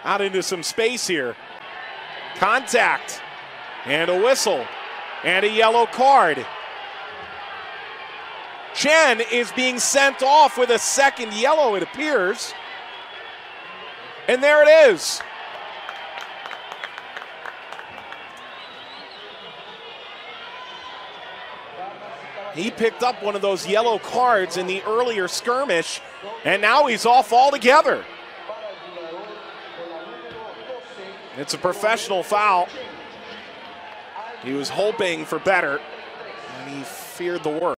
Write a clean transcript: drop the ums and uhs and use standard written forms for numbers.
out into some space here. Contact, and a whistle, and a yellow card. Chen is being sent off with a second yellow, it appears. And there it is. He picked up one of those yellow cards in the earlier skirmish, and now he's off altogether. It's a professional foul. He was hoping for better, and he feared the worst.